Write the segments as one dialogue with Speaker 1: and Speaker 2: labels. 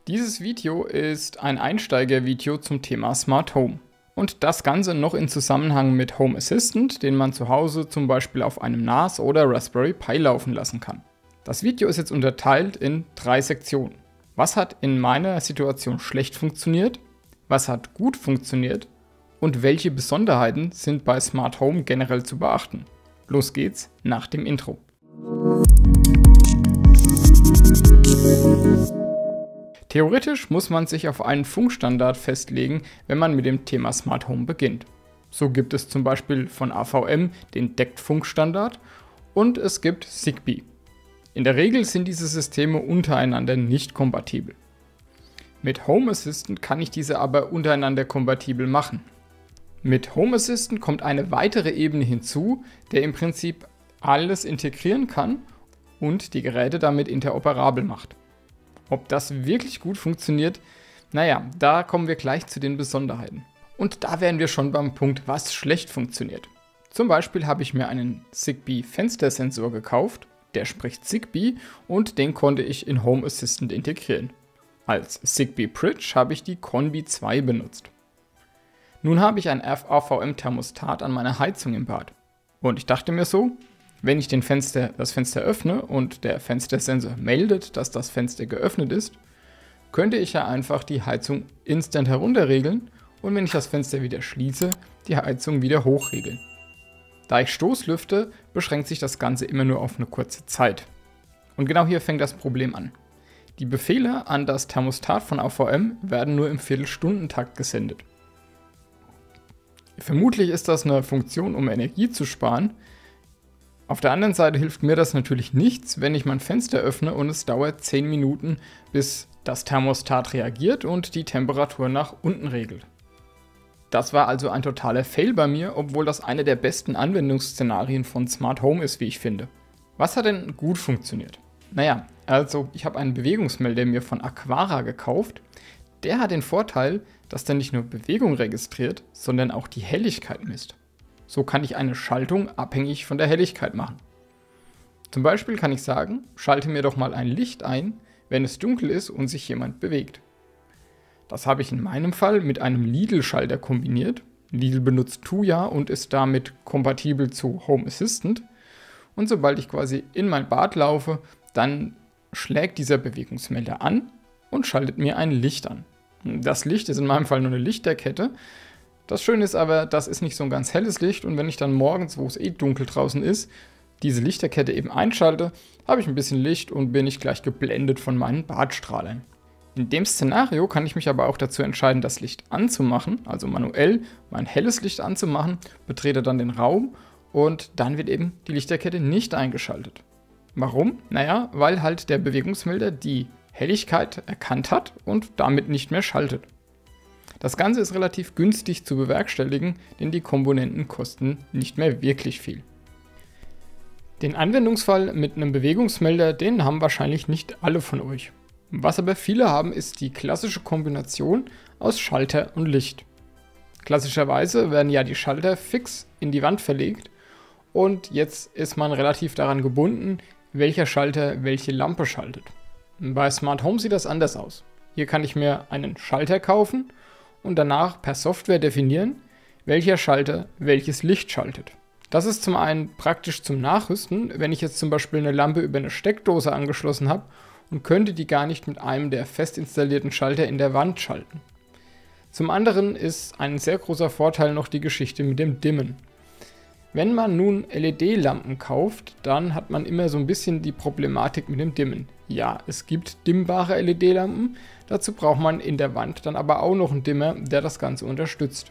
Speaker 1: Dieses Video ist ein Einsteigervideo zum Thema Smart Home. Und das Ganze noch in Zusammenhang mit Home Assistant, den man zu Hause zum Beispiel auf einem NAS oder Raspberry Pi laufen lassen kann. Das Video ist jetzt unterteilt in 3 Sektionen. Was hat in meiner Situation schlecht funktioniert? Was hat gut funktioniert? Und welche Besonderheiten sind bei Smart Home generell zu beachten? Los geht's nach dem Intro. Theoretisch muss man sich auf einen Funkstandard festlegen, wenn man mit dem Thema Smart Home beginnt. So gibt es zum Beispiel von AVM den DECT-Funkstandard und es gibt Zigbee. In der Regel sind diese Systeme untereinander nicht kompatibel. Mit Home Assistant kann ich diese aber untereinander kompatibel machen. Mit Home Assistant kommt eine weitere Ebene hinzu, der im Prinzip alles integrieren kann und die Geräte damit interoperabel macht. Ob das wirklich gut funktioniert, naja, da kommen wir gleich zu den Besonderheiten. Und da wären wir schon beim Punkt, was schlecht funktioniert. Zum Beispiel habe ich mir einen Zigbee Fenstersensor gekauft, der spricht Zigbee und den konnte ich in Home Assistant integrieren. Als Zigbee Bridge habe ich die Conbi 2 benutzt. Nun habe ich ein AVM-Thermostat an meiner Heizung im Bad. Und ich dachte mir so, wenn ich das Fenster öffne und der Fenstersensor meldet, dass das Fenster geöffnet ist, könnte ich ja einfach die Heizung instant herunterregeln und wenn ich das Fenster wieder schließe, die Heizung wieder hochregeln. Da ich Stoßlüfte, beschränkt sich das Ganze immer nur auf eine kurze Zeit. Und genau hier fängt das Problem an. Die Befehle an das Thermostat von AVM werden nur im Viertelstundentakt gesendet. Vermutlich ist das eine Funktion, um Energie zu sparen. Auf der anderen Seite hilft mir das natürlich nichts, wenn ich mein Fenster öffne und es dauert 10 Minuten, bis das Thermostat reagiert und die Temperatur nach unten regelt. Das war also ein totaler Fail bei mir, obwohl das eine der besten Anwendungsszenarien von Smart Home ist, wie ich finde. Was hat denn gut funktioniert? Naja, also ich habe einen Bewegungsmelder mir von Aqara gekauft. Der hat den Vorteil, dass der nicht nur Bewegung registriert, sondern auch die Helligkeit misst. So kann ich eine Schaltung abhängig von der Helligkeit machen. Zum Beispiel kann ich sagen, schalte mir doch mal ein Licht ein, wenn es dunkel ist und sich jemand bewegt. Das habe ich in meinem Fall mit einem Lidl-Schalter kombiniert. Lidl benutzt Tuya und ist damit kompatibel zu Home Assistant. Und sobald ich quasi in mein Bad laufe, dann schlägt dieser Bewegungsmelder an und schaltet mir ein Licht an. Das Licht ist in meinem Fall nur eine Lichterkette. Das Schöne ist aber, das ist nicht so ein ganz helles Licht und wenn ich dann morgens, wo es eh dunkel draußen ist, diese Lichterkette eben einschalte, habe ich ein bisschen Licht und bin nicht gleich geblendet von meinen Badstrahlern. In dem Szenario kann ich mich aber auch dazu entscheiden, das Licht anzumachen, also manuell mein helles Licht anzumachen, betrete dann den Raum und dann wird eben die Lichterkette nicht eingeschaltet. Warum? Naja, weil halt der Bewegungsmelder die Helligkeit erkannt hat und damit nicht mehr schaltet. Das Ganze ist relativ günstig zu bewerkstelligen, denn die Komponenten kosten nicht mehr wirklich viel. Den Anwendungsfall mit einem Bewegungsmelder, den haben wahrscheinlich nicht alle von euch. Was aber viele haben, ist die klassische Kombination aus Schalter und Licht. Klassischerweise werden ja die Schalter fix in die Wand verlegt und jetzt ist man relativ daran gebunden, welcher Schalter welche Lampe schaltet. Bei Smart Home sieht das anders aus. Hier kann ich mir einen Schalter kaufen und danach per Software definieren, welcher Schalter welches Licht schaltet. Das ist zum einen praktisch zum Nachrüsten, wenn ich jetzt zum Beispiel eine Lampe über eine Steckdose angeschlossen habe und könnte die gar nicht mit einem der fest installierten Schalter in der Wand schalten. Zum anderen ist ein sehr großer Vorteil noch die Geschichte mit dem Dimmen. Wenn man nun LED-Lampen kauft, dann hat man immer so ein bisschen die Problematik mit dem Dimmen. Ja, es gibt dimmbare LED-Lampen, dazu braucht man in der Wand dann aber auch noch einen Dimmer, der das Ganze unterstützt.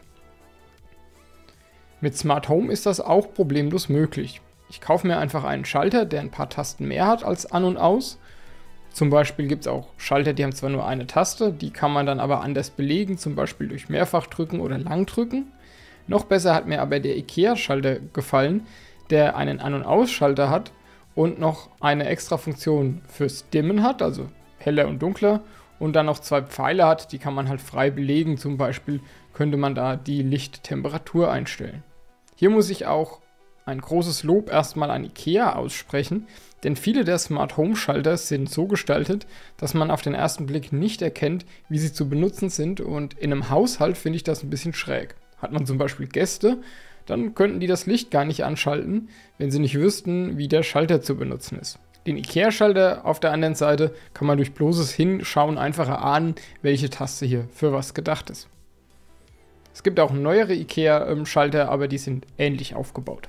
Speaker 1: Mit Smart Home ist das auch problemlos möglich. Ich kaufe mir einfach einen Schalter, der ein paar Tasten mehr hat als An und Aus. Zum Beispiel gibt es auch Schalter, die haben zwar nur eine Taste, die kann man dann aber anders belegen, zum Beispiel durch Mehrfachdrücken oder Langdrücken. Noch besser hat mir aber der IKEA-Schalter gefallen, der einen An- und Ausschalter hat und noch eine extra Funktion fürs Dimmen hat, also heller und dunkler, und dann noch 2 Pfeile hat, die kann man halt frei belegen. Zum Beispiel könnte man da die Lichttemperatur einstellen. Hier muss ich auch ein großes Lob erstmal an IKEA aussprechen, denn viele der Smart Home Schalter sind so gestaltet, dass man auf den ersten Blick nicht erkennt, wie sie zu benutzen sind, und in einem Haushalt finde ich das ein bisschen schräg. Hat man zum Beispiel Gäste, dann könnten die das Licht gar nicht anschalten, wenn sie nicht wüssten, wie der Schalter zu benutzen ist. Den IKEA-Schalter auf der anderen Seite kann man durch bloßes Hinschauen einfach erahnen, welche Taste hier für was gedacht ist. Es gibt auch neuere IKEA-Schalter, aber die sind ähnlich aufgebaut.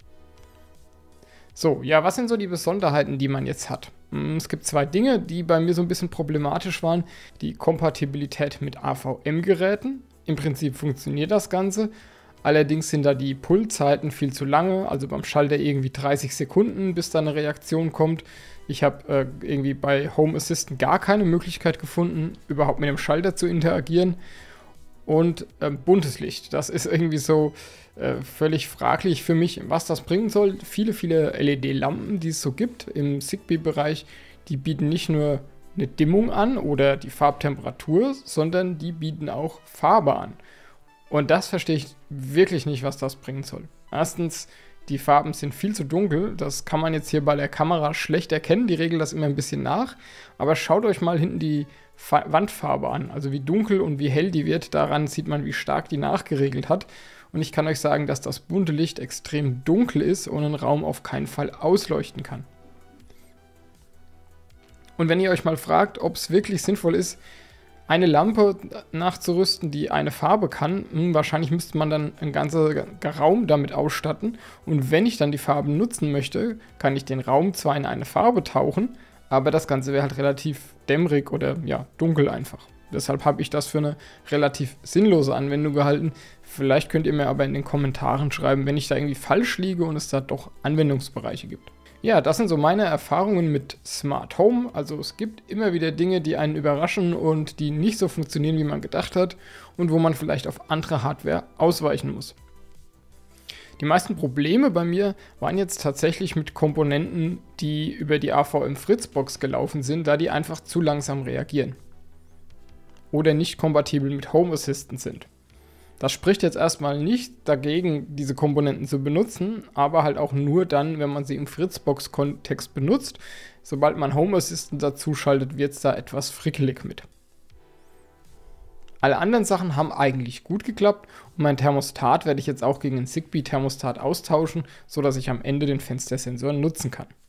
Speaker 1: So, ja, was sind so die Besonderheiten, die man jetzt hat? Es gibt zwei Dinge, die bei mir so ein bisschen problematisch waren. Die Kompatibilität mit AVM-Geräten. Im Prinzip funktioniert das Ganze. Allerdings sind da die Pull-Zeiten viel zu lange, also beim Schalter irgendwie 30 Sekunden, bis da eine Reaktion kommt. Ich habe irgendwie bei Home Assistant gar keine Möglichkeit gefunden, überhaupt mit dem Schalter zu interagieren. Und buntes Licht, das ist irgendwie so völlig fraglich für mich, was das bringen soll. Viele LED-Lampen, die es so gibt im Zigbee-Bereich, die bieten nicht nur eine Dimmung an oder die Farbtemperatur, sondern die bieten auch Farbe an. Und das verstehe ich wirklich nicht, was das bringen soll. Erstens, die Farben sind viel zu dunkel. Das kann man jetzt hier bei der Kamera schlecht erkennen. Die regeln das immer ein bisschen nach. Aber schaut euch mal hinten die Wandfarbe an. Also wie dunkel und wie hell die wird. Daran sieht man, wie stark die nachgeregelt hat. Und ich kann euch sagen, dass das bunte Licht extrem dunkel ist und einen Raum auf keinen Fall ausleuchten kann. Und wenn ihr euch mal fragt, ob es wirklich sinnvoll ist, eine Lampe nachzurüsten, die eine Farbe kann, wahrscheinlich müsste man dann einen ganzen Raum damit ausstatten. Und wenn ich dann die Farben nutzen möchte, kann ich den Raum zwar in eine Farbe tauchen, aber das Ganze wäre halt relativ dämmerig oder ja, dunkel einfach. Deshalb habe ich das für eine relativ sinnlose Anwendung gehalten. Vielleicht könnt ihr mir aber in den Kommentaren schreiben, wenn ich da irgendwie falsch liege und es da doch Anwendungsbereiche gibt. Ja, das sind so meine Erfahrungen mit Smart Home. Also es gibt immer wieder Dinge, die einen überraschen und die nicht so funktionieren, wie man gedacht hat und wo man vielleicht auf andere Hardware ausweichen muss. Die meisten Probleme bei mir waren jetzt tatsächlich mit Komponenten, die über die AVM Fritzbox gelaufen sind, da die einfach zu langsam reagieren. Oder nicht kompatibel mit Home Assistant sind. Das spricht jetzt erstmal nicht dagegen, diese Komponenten zu benutzen, aber halt auch nur dann, wenn man sie im Fritzbox-Kontext benutzt. Sobald man Home Assistant dazu schaltet, wird es da etwas frickelig mit. Alle anderen Sachen haben eigentlich gut geklappt und mein Thermostat werde ich jetzt auch gegen einen Zigbee-Thermostat austauschen, sodass ich am Ende den Fenstersensor nutzen kann.